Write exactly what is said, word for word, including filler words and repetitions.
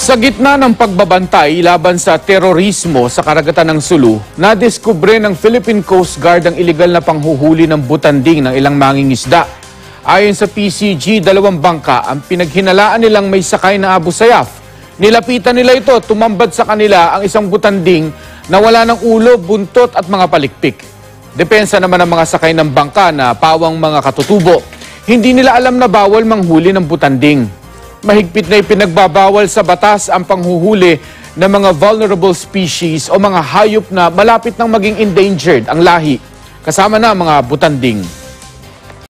Sa gitna ng pagbabantay laban sa terorismo sa karagatan ng Sulu, nadiskubre ng Philippine Coast Guard ang iligal na panghuhuli ng butanding ng ilang mangingisda. Ayon sa P C G, dalawang bangka ang pinaghinalaan nilang may sakay na Abu Sayyaf. Nilapitan nila ito, tumambad sa kanila ang isang butanding na wala ng ulo, buntot at mga palikpik. Depensa naman ng mga sakay ng bangka na pawang mga katutubo. Hindi nila alam na bawal manghuli ng butanding. Mahigpit na ipinagbabawal sa batas ang panghuhuli ng mga vulnerable species o mga hayop na malapit nang maging endangered ang lahi, kasama na mga butanding.